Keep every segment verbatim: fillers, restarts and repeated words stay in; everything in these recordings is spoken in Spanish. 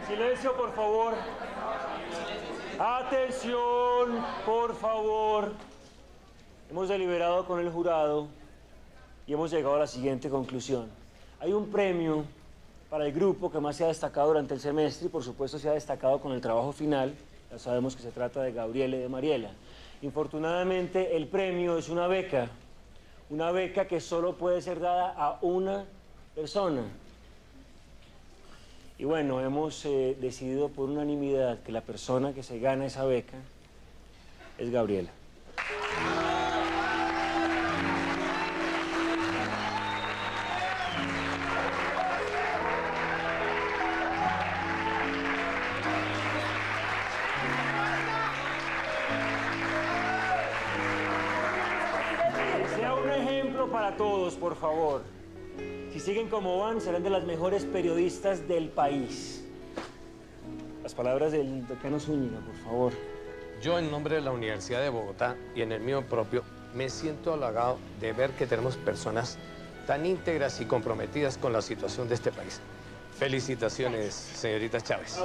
Silencio, por favor. Atención, por favor. Hemos deliberado con el jurado y hemos llegado a la siguiente conclusión. Hay un premio para el grupo que más se ha destacado durante el semestre y por supuesto se ha destacado con el trabajo final. Ya sabemos que se trata de Gabriela y de Mariela. Infortunadamente, el premio es una beca. Una beca que solo puede ser dada a una persona. Y bueno, hemos eh, decidido por unanimidad que la persona que se gana esa beca es Gabriela. Sea un ejemplo para todos, por favor. Si siguen como van, serán de las mejores periodistas del país. Las palabras del decano Zúñiga, por favor. Yo, en nombre de la Universidad de Bogotá y en el mío propio, me siento halagado de ver que tenemos personas tan íntegras y comprometidas con la situación de este país. Felicitaciones, señorita Chávez.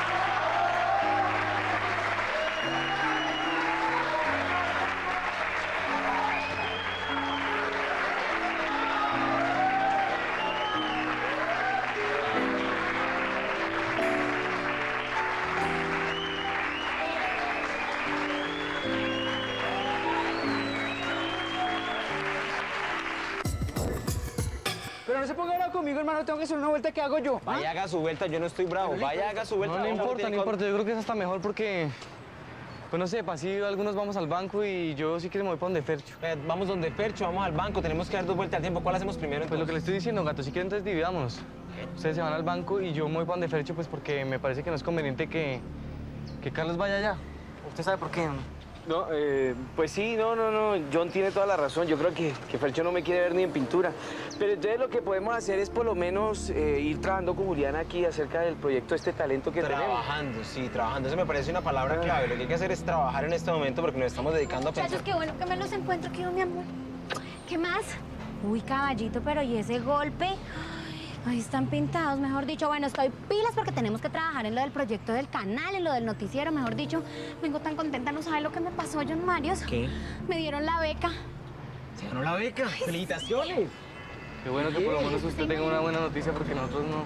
Pero no se ponga bravo conmigo, hermano, tengo que hacer una vuelta que hago yo. Vaya, haga su vuelta, yo no estoy bravo. Vaya, haga su vuelta. No, no importa, no importa. Yo creo que es hasta mejor porque, pues no sé, así algunos vamos al banco y yo sí que me voy para donde Fercho. Eh, vamos donde Fercho, vamos al banco, tenemos que dar dos vueltas al tiempo. ¿Cuál hacemos primero? Pues lo que le estoy diciendo, gato, si quieren entonces dividámonos. Ustedes se van al banco y yo me voy para donde Fercho, pues porque me parece que no es conveniente que, que Carlos vaya allá. ¿Usted sabe por qué? No, eh, pues sí, no, no, no. John tiene toda la razón. Yo creo que, que Fercho no me quiere ver ni en pintura. Pero entonces lo que podemos hacer es por lo menos eh, ir trabajando con Julián aquí acerca del proyecto, este talento que tenemos. Trabajando, sí, trabajando. Eso me parece una palabra clave. Lo que hay que hacer es trabajar en este momento porque nos estamos dedicando a pensar. Muchachos, qué bueno que me los encuentro aquí, mi amor. ¿Qué más? Uy, caballito, pero ¿y ese golpe? Ay, están pintados, mejor dicho. Bueno, estoy pilas porque tenemos que trabajar en lo del proyecto del canal, en lo del noticiero, mejor dicho. Vengo tan contenta, no sabe lo que me pasó, John Marios. ¿Qué? Me dieron la beca. ¿Se ganó la beca? ¡Felicitaciones! Qué bueno que por lo menos usted tenga una buena noticia porque nosotros no,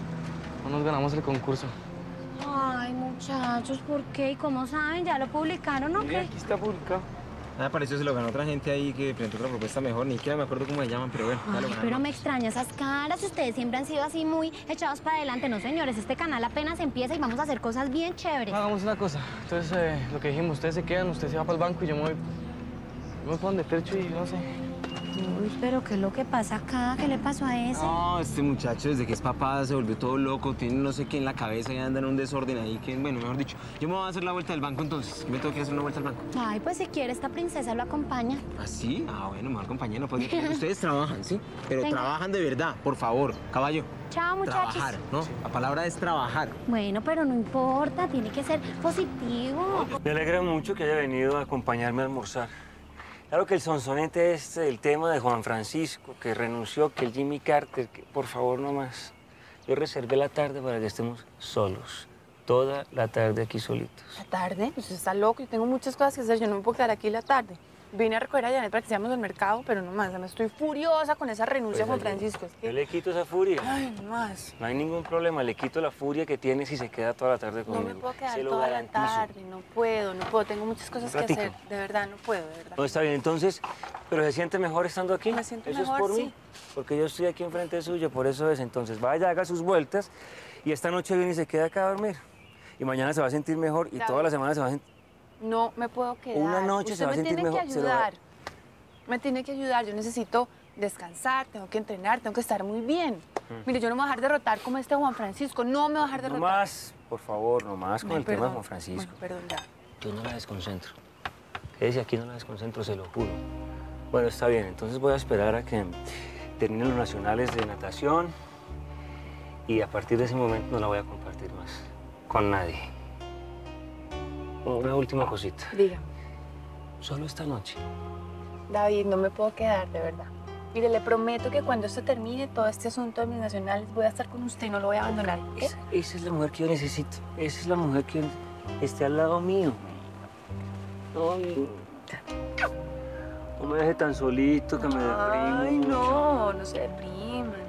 no nos ganamos el concurso. Ay, muchachos, ¿por qué? ¿Y cómo saben? ¿Ya lo publicaron o Sí, qué? aquí está publicado. Nada, para eso se lo ganó otra gente ahí que presentó otra propuesta mejor. Ni siquiera me acuerdo cómo se llaman, pero bueno, ya lo Ay, ganaron. pero me extraña esas caras. Ustedes siempre han sido así muy echados para adelante. No, señores, este canal apenas empieza y vamos a hacer cosas bien chéveres. Hagamos una cosa. Entonces, eh, lo que dijimos, ustedes se quedan, usted se va para el banco y yo me voy, yo me voy para donde Fercho y no sé. Uy, pero ¿qué es lo que pasa acá? ¿Qué le pasó a ese? No, este muchacho desde que es papá se volvió todo loco, tiene no sé qué en la cabeza y anda en un desorden ahí que, bueno, mejor dicho, yo me voy a hacer la vuelta del banco entonces, me tengo que hacer una vuelta al banco. Ay, pues si quiere, esta princesa lo acompaña. ¿Ah, sí? Ah, bueno, mejor compañero, pues ustedes trabajan, ¿sí? Pero Venga. trabajan de verdad, por favor, caballo. Chao, muchachos. Trabajar, ¿no? La palabra es trabajar. Bueno, pero no importa, tiene que ser positivo. Me alegra mucho que haya venido a acompañarme a almorzar. Claro que el sonsonete es el tema de Juan Francisco, que renunció, que el Jimmy Carter, que por favor no más. Yo reservé la tarde para que estemos solos, toda la tarde aquí solitos. ¿La tarde? Pues usted está loco, yo tengo muchas cosas que hacer, yo no me puedo quedar aquí la tarde. Vine a recoger a Janet para que seamos al mercado, pero no más, me estoy furiosa con esa renuncia de Juan Francisco. Es Yo que... le quito esa furia. Ay, no más. No hay ningún problema, le quito la furia que tiene si se queda toda la tarde No conmigo. me puedo quedar Se lo toda la garantizo. tarde, no puedo, no puedo, tengo muchas cosas Un que ratico. hacer. De verdad, no puedo, de verdad. No, está bien, entonces, ¿pero se siente mejor estando aquí? Me siento ¿Eso mejor, es por sí. mí? Porque yo estoy aquí enfrente suyo, por eso es. Entonces, vaya, haga sus vueltas y esta noche viene y se queda acá a dormir. Y mañana se va a sentir mejor y Claro. toda la semana se va a sentir... No me puedo quedar. Una noche Usted se va a me sentir tiene mejor, que se lo va- ayudar. Me tiene que ayudar, yo necesito descansar, tengo que entrenar, tengo que estar muy bien. Mire, yo no me voy a dejar derrotar como este Juan Francisco, no me voy a dejar No derrotar. más, por favor, no más con Ay, el tema de perdón. Juan Francisco. Bueno, perdón, ya. Yo no la desconcentro. Quédese aquí, no la desconcentro, se lo juro. Bueno, está bien, entonces voy a esperar a que terminen los nacionales de natación y a partir de ese momento no la voy a compartir más con nadie. Una última cosita. Dígame. Solo esta noche. David, no me puedo quedar, de verdad. Mire, le prometo que cuando esto termine, todo este asunto de mis nacionales, voy a estar con usted y no lo voy a abandonar. ¿Eh? Esa, esa es la mujer que yo necesito. Esa es la mujer que esté al lado mío. No, no me deje tan solito, que me deprimo. Ay, no, no se deprima, no.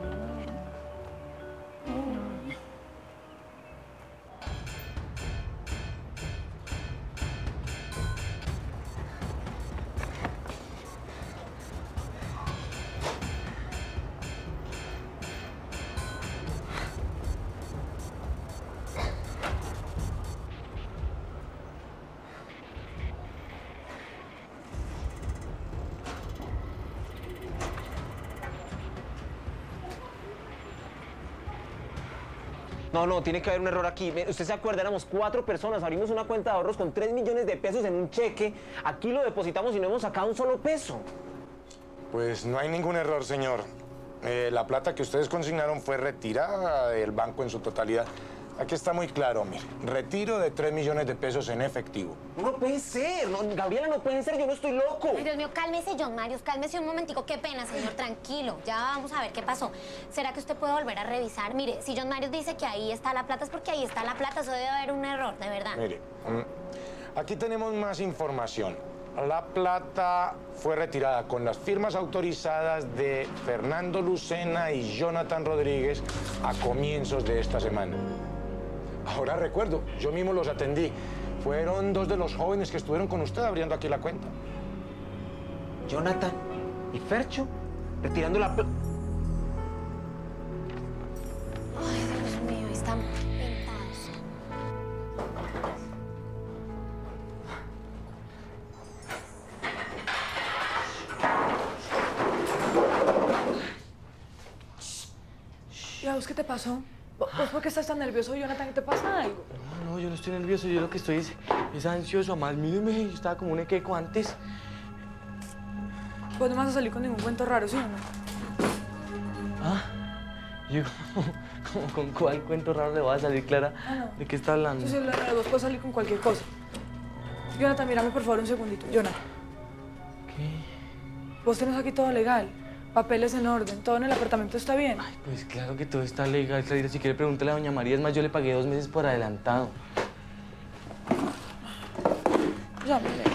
No, no, tiene que haber un error aquí. Usted se acuerda, éramos cuatro personas, abrimos una cuenta de ahorros con tres millones de pesos en un cheque. Aquí lo depositamos y no hemos sacado un solo peso. Pues no hay ningún error, señor. Eh, la plata que ustedes consignaron fue retirada del banco en su totalidad. Aquí está muy claro, mire. Retiro de tres millones de pesos en efectivo. No puede ser, no, Gabriela, no puede ser, yo no estoy loco. Ay, Dios mío, cálmese, John Marius, cálmese un momentico. Qué pena, señor, tranquilo. Ya vamos a ver qué pasó. ¿Será que usted puede volver a revisar? Mire, si John Marius dice que ahí está la plata, es porque ahí está la plata. Eso debe haber un error, de verdad. Mire, mm, aquí tenemos más información. La plata fue retirada con las firmas autorizadas de Fernando Lucena y Jonathan Rodríguez a comienzos de esta semana. Ahora recuerdo, yo mismo los atendí. Fueron dos de los jóvenes que estuvieron con usted abriendo aquí la cuenta. Jonathan y Fercho retirando la plata. Ay, Dios mío, están pintados. ¿Y a vos qué te pasó? ¿Vos por qué estás tan nervioso, Jonathan? ¿Qué te pasa algo? No, no, yo no estoy nervioso, yo lo que estoy es, es ansioso. Además, míreme, yo estaba como un equeco antes. Vos no vas a salir con ningún cuento raro, ¿sí o no? Ah, yo, como con cuál cuento raro le va a salir, Clara. Ah, no. ¿De qué está hablando? Sí, sí, raro, vos puedes salir con cualquier cosa. Jonathan, mírame por favor un segundito. Jonathan, ¿Qué? vos tenés aquí todo legal. Papeles en orden, todo en el apartamento está bien. Ay, pues claro que todo está legal, Clarita. Si quiere pregúntale a doña María. Es más, yo le pagué dos meses por adelantado. Llámale.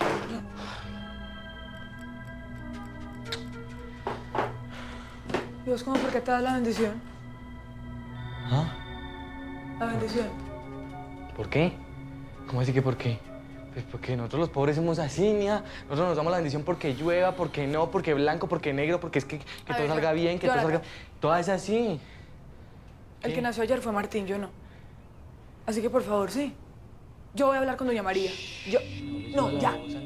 ¿Y vos cómo por qué te das la bendición? ¿Ah? La bendición. ¿Por qué? ¿Cómo así que por qué? Pues porque nosotros los pobres somos así, mía. Nosotros nos damos la bendición porque llueva, porque no, porque blanco, porque negro, porque es que, que A todo ver, salga yo- bien, que yo todo ahora- salga... Todo es así. El ¿Qué? que nació ayer fue Martín, yo no. Así que por favor, sí. Yo voy a hablar con doña María. Yo... No, ya.